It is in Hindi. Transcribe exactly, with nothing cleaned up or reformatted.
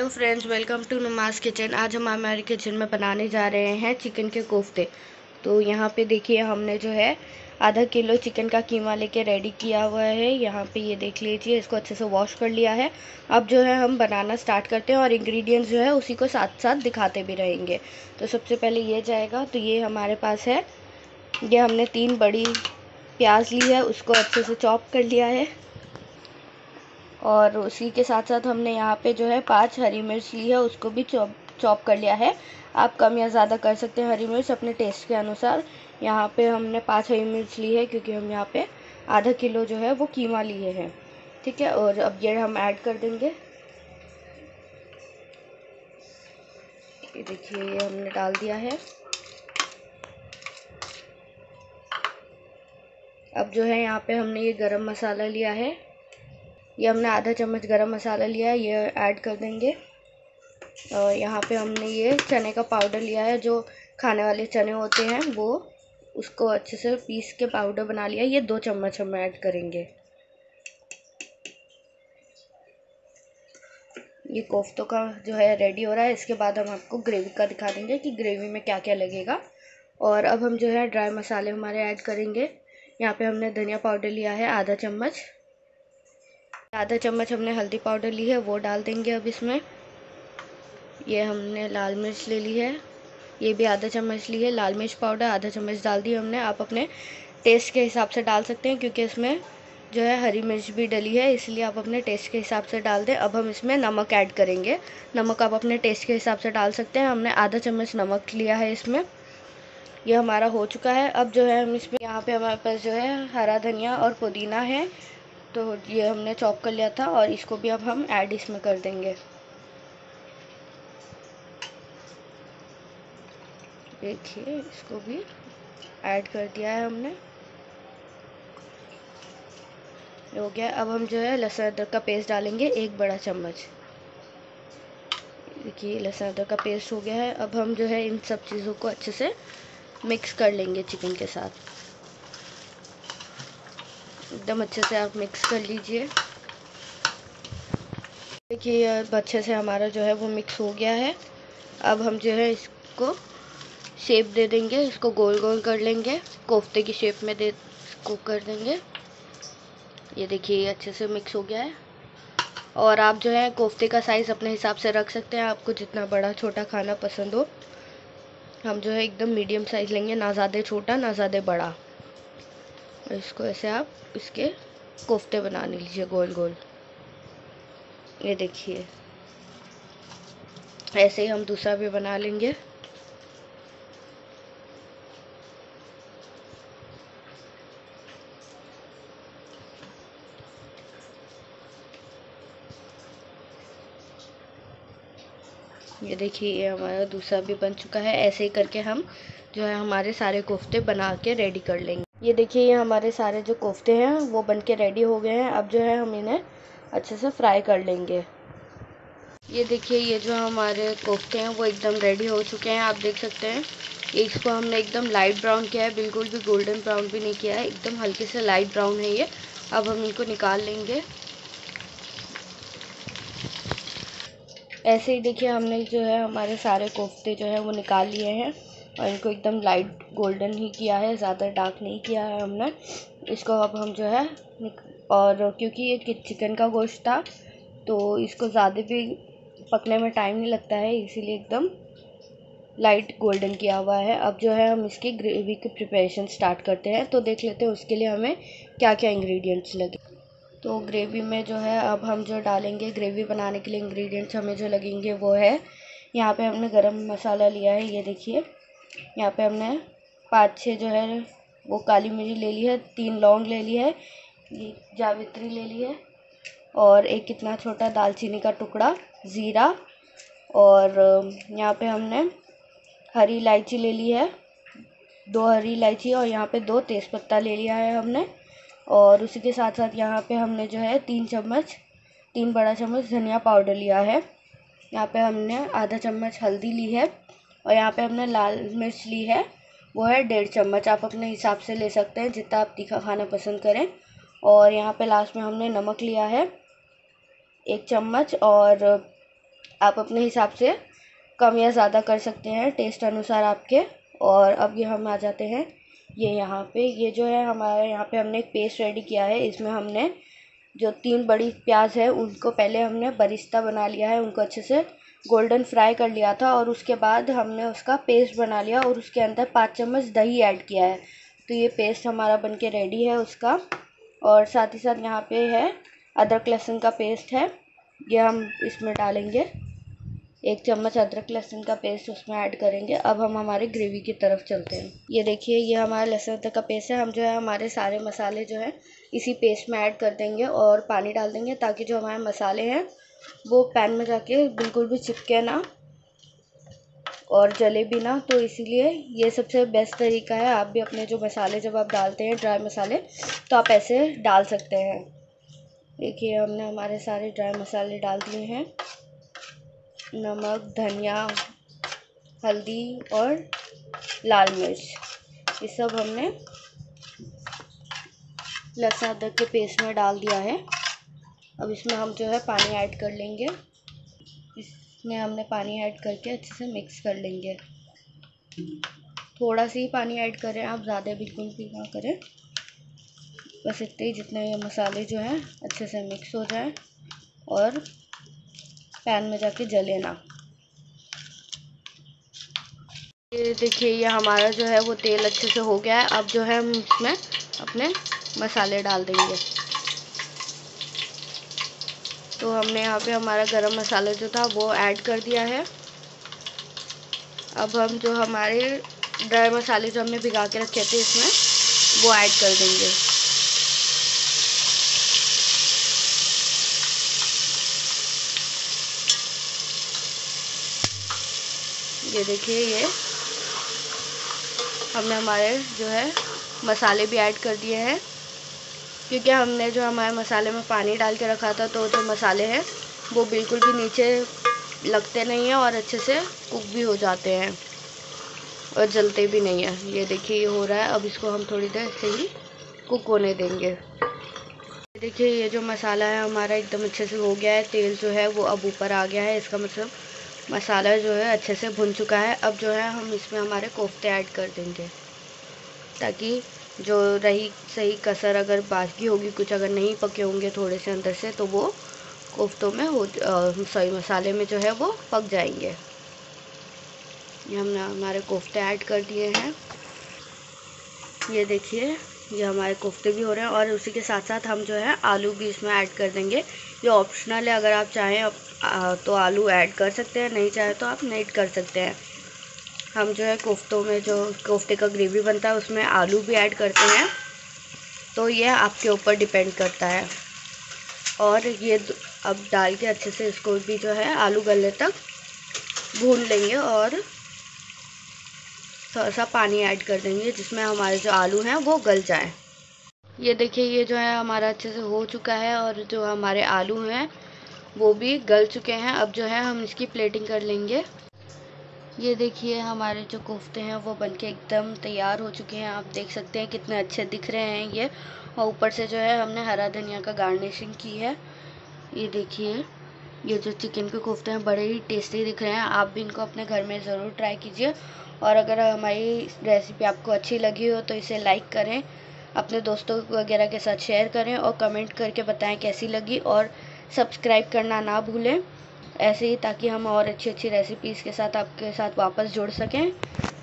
Hello friends, welcome to Namaz kitchen. आज हम हमारे किचन में बनाने जा रहे हैं चिकन के कोफ्ते। तो यहाँ पे देखिए, हमने जो है आधा किलो चिकन का कीमा लेके रेडी किया हुआ है। यहाँ पे ये देख लीजिए, इसको अच्छे से वॉश कर लिया है। अब जो है हम बनाना स्टार्ट करते हैं और इंग्रेडिएंट्स जो है उसी को साथ साथ दिखाते भी रहेंगे। तो सबसे पहले ये जाएगा। तो ये हमारे पास है, ये हमने तीन बड़ी प्याज ली है, उसको अच्छे से चॉप कर लिया है। और उसी के साथ साथ हमने यहाँ पे जो है पांच हरी मिर्च ली है, उसको भी चॉप चॉप कर लिया है। आप कम या ज़्यादा कर सकते हैं हरी मिर्च अपने टेस्ट के अनुसार। यहाँ पे हमने पांच हरी मिर्च ली है क्योंकि हम यहाँ पे आधा किलो जो है वो कीमा लिए हैं। ठीक है, और अब ये हम ऐड कर देंगे। ये देखिए, ये हमने डाल दिया है। अब जो है यहाँ पे हमने ये गरम मसाला लिया है, ये हमने आधा चम्मच गरम मसाला लिया है, ये ऐड कर देंगे। और यहाँ पे हमने ये चने का पाउडर लिया है, जो खाने वाले चने होते हैं वो, उसको अच्छे से पीस के पाउडर बना लिया है। ये दो चम्मच हम ऐड करेंगे। ये कोफ्तों का जो है रेडी हो रहा है। इसके बाद हम आपको ग्रेवी का दिखा देंगे कि ग्रेवी में क्या क्या लगेगा। और अब हम जो है ड्राई मसाले हमारे ऐड करेंगे। यहाँ पे हमने धनिया पाउडर लिया है आधा चम्मच, आधा चम्मच हमने हल्दी पाउडर ली है, वो डाल देंगे अब इसमें। ये हमने लाल मिर्च ले ली है, ये भी आधा चम्मच ली है। लाल मिर्च पाउडर आधा चम्मच डाल दी हमने। आप अपने टेस्ट के हिसाब से डाल सकते हैं क्योंकि इसमें जो है हरी मिर्च भी डली है, इसलिए आप अपने टेस्ट के हिसाब से डाल दें। अब हम इसमें नमक ऐड करेंगे। नमक आप अपने टेस्ट के हिसाब से डाल सकते हैं। हमने आधा चम्मच नमक लिया है इसमें। ये हमारा हो चुका है। अब जो है हम इसमें, यहाँ पे हमारे पास जो है हरा धनिया और पुदीना है, तो ये हमने चॉप कर लिया था और इसको भी अब हम ऐड इसमें कर देंगे। देखिए, इसको भी ऐड कर दिया है हमने, हो गया। अब हम जो है लहसुन अदरक का पेस्ट डालेंगे, एक बड़ा चम्मच। देखिए, लहसुन अदरक का पेस्ट हो गया है। अब हम जो है इन सब चीज़ों को अच्छे से मिक्स कर लेंगे चिकन के साथ। एकदम अच्छे से आप मिक्स कर लीजिए। देखिए, अब अच्छे से हमारा जो है वो मिक्स हो गया है। अब हम जो है इसको शेप दे देंगे, इसको गोल गोल कर लेंगे, कोफ्ते की शेप में दे इसको कर देंगे। ये देखिए, ये अच्छे से मिक्स हो गया है। और आप जो है कोफ्ते का साइज़ अपने हिसाब से रख सकते हैं, आपको जितना बड़ा छोटा खाना पसंद हो। हम जो है एकदम मीडियम साइज़ लेंगे, ना ज़्यादा छोटा ना ज़्यादा बड़ा। और इसको ऐसे आप इसके कोफ्ते बना लीजिए गोल गोल। ये देखिए, ऐसे ही हम दूसरा भी बना लेंगे। ये देखिए, ये हमारा दूसरा भी बन चुका है। ऐसे ही करके हम जो है हमारे सारे कोफ्ते बना के रेडी कर लेंगे। ये देखिए, ये हमारे सारे जो कोफ्ते हैं वो बन के रेडी हो गए हैं। अब जो है हम इन्हें अच्छे से फ्राई कर लेंगे। ये देखिए, ये जो हमारे कोफ्ते हैं वो एकदम रेडी हो चुके हैं, आप देख सकते हैं। इसको हमने एकदम लाइट ब्राउन किया है, बिल्कुल भी गोल्डन ब्राउन भी नहीं किया है, एकदम हल्के से लाइट ब्राउन है ये। अब हम इनको निकाल लेंगे। ऐसे ही देखिए, हमने जो है हमारे सारे कोफ्ते जो है वो निकाल लिए हैं और इनको एकदम लाइट गोल्डन ही किया है, ज़्यादा डार्क नहीं किया है हमने इसको। अब हम जो है, और क्योंकि ये चिकन का गोश्त था तो इसको ज़्यादा भी पकने में टाइम नहीं लगता है, इसीलिए एकदम लाइट गोल्डन किया हुआ है। अब जो है हम इसकी ग्रेवी की प्रिपरेशन स्टार्ट करते हैं। तो देख लेते हैं उसके लिए हमें क्या क्या इंग्रेडिएंट्स लगे। तो ग्रेवी में जो है अब हम जो डालेंगे, ग्रेवी बनाने के लिए इंग्रेडिएंट्स हमें जो लगेंगे वो है, यहाँ पे हमने गरम मसाला लिया है। ये देखिए, यहाँ पे हमने पाँच छः जो है वो काली मिर्च ले ली है, तीन लौंग ले ली है, ये जावित्री ले ली है, और एक कितना छोटा दालचीनी का टुकड़ा, ज़ीरा, और यहाँ पे हमने हरी इलायची ले ली है, दो हरी इलायची, और यहाँ पे दो तेज़पत्ता ले लिया है हमने। और उसी के साथ साथ यहाँ पे हमने जो है तीन चम्मच तीन बड़ा चम्मच धनिया पाउडर लिया है। यहाँ पे हमने आधा चम्मच हल्दी ली है, और यहाँ पे हमने लाल मिर्च ली है, वो है डेढ़ चम्मच। आप अपने हिसाब से ले सकते हैं जितना आप तीखा खाना पसंद करें। और यहाँ पे लास्ट में हमने नमक लिया है एक चम्मच, और आप अपने हिसाब से कम या ज़्यादा कर सकते हैं, टेस्ट अनुसार आपके। और अब ये हम आ जाते हैं ये यहाँ पे, ये जो है हमारे यहाँ पे हमने एक पेस्ट रेडी किया है। इसमें हमने जो तीन बड़ी प्याज है उनको पहले हमने बरिस्ता बना लिया है, उनको अच्छे से गोल्डन फ्राई कर लिया था, और उसके बाद हमने उसका पेस्ट बना लिया और उसके अंदर पाँच चम्मच दही ऐड किया है। तो ये पेस्ट हमारा बनके रेडी है उसका। और साथ ही साथ यहाँ पे है अदरक लहसुन का पेस्ट है, ये हम इसमें डालेंगे। एक चम्मच अदरक लहसुन का पेस्ट उसमें ऐड करेंगे। अब हम हमारे ग्रेवी की तरफ चलते हैं। ये देखिए ये हमारा लहसुन अदरक का पेस्ट है। हम जो है हमारे सारे मसाले जो है इसी पेस्ट में ऐड कर देंगे और पानी डाल देंगे, ताकि जो हमारे मसाले हैं वो पैन में जाके बिल्कुल भी चिपके ना और जले भी ना। तो इसीलिए ये सबसे बेस्ट तरीका है। आप भी अपने जो मसाले जब आप डालते हैं ड्राई मसाले, तो आप ऐसे डाल सकते हैं। देखिए हमने हमारे सारे ड्राई मसाले डाल दिए हैं, नमक, धनिया, हल्दी और लाल मिर्च, ये सब हमने लहसुन अदरक के पेस्ट में डाल दिया है। अब इसमें हम जो है पानी ऐड कर लेंगे। इसमें हमने पानी ऐड करके अच्छे से मिक्स कर लेंगे। थोड़ा सा ही पानी ऐड करें आप, ज़्यादा बिल्कुल भी ना करें, बस इतने ही जितने ये मसाले जो हैं अच्छे से मिक्स हो जाए और पैन में जाके जले ना। ये देखिए ये हमारा जो है वो तेल अच्छे से हो गया है। अब जो है हम इसमें अपने मसाले डाल देंगे। तो हमने यहाँ पे हमारा गरम मसाला जो था वो ऐड कर दिया है। अब हम जो हमारे ड्राई मसाले जो हमने भिगा के रखे थे इसमें वो ऐड कर देंगे। ये देखिए ये हमने हमारे जो है मसाले भी ऐड कर दिए हैं, क्योंकि हमने जो हमारे मसाले में पानी डाल के रखा था, तो जो मसाले हैं वो बिल्कुल भी नीचे लगते नहीं हैं और अच्छे से कुक भी हो जाते हैं और जलते भी नहीं है। ये देखिए ये हो रहा है। अब इसको हम थोड़ी देर से ही कुक होने देंगे। देखिए ये जो मसाला है हमारा एकदम अच्छे से हो गया है, तेल जो है वो अब ऊपर आ गया है। इसका मतलब मसाला जो है अच्छे से भुन चुका है। अब जो है हम इसमें हमारे कोफ्ते ऐड कर देंगे, ताकि जो रही सही कसर अगर बाकी होगी कुछ, अगर नहीं पके होंगे थोड़े से अंदर से, तो वो कोफ्तों में हो सॉरी मसाले में जो है वो पक जाएंगे। ये हमने हमारे कोफ्ते ऐड कर दिए हैं। ये देखिए ये हमारे कोफ्ते भी हो रहे हैं, और उसी के साथ साथ हम जो है आलू भी इसमें ऐड कर देंगे। ये ऑप्शनल है, अगर आप चाहें तो आलू ऐड कर सकते हैं, नहीं चाहे तो आप नहीं कर सकते हैं। हम जो है कोफ्तों में जो कोफ्ते का ग्रेवी बनता है उसमें आलू भी ऐड करते हैं, तो ये आपके ऊपर डिपेंड करता है। और ये अब डाल के अच्छे से इसको भी जो है आलू गलने तक भून लेंगे, और थोड़ा सा पानी ऐड कर देंगे जिसमें हमारे जो आलू हैं वो गल जाए। ये देखिए ये जो है हमारा अच्छे से हो चुका है, और जो हमारे आलू हैं वो भी गल चुके हैं। अब जो है हम इसकी प्लेटिंग कर लेंगे। ये देखिए हमारे जो कोफ्ते हैं वो बनके एकदम तैयार हो चुके हैं। आप देख सकते हैं कितने अच्छे दिख रहे हैं ये, और ऊपर से जो है हमने हरा धनिया का गार्निशिंग की है। ये देखिए ये जो चिकन के कोफ्ते हैं बड़े ही टेस्टी दिख रहे हैं। आप भी इनको अपने घर में ज़रूर ट्राई कीजिए, और अगर हमारी रेसिपी आपको अच्छी लगी हो तो इसे लाइक करें, अपने दोस्तों वगैरह के साथ शेयर करें, और कमेंट करके बताएं कैसी लगी, और सब्सक्राइब करना ना भूलें ऐसे ही, ताकि हम और अच्छी अच्छी रेसिपीज़ के साथ आपके साथ वापस जुड़ सकें।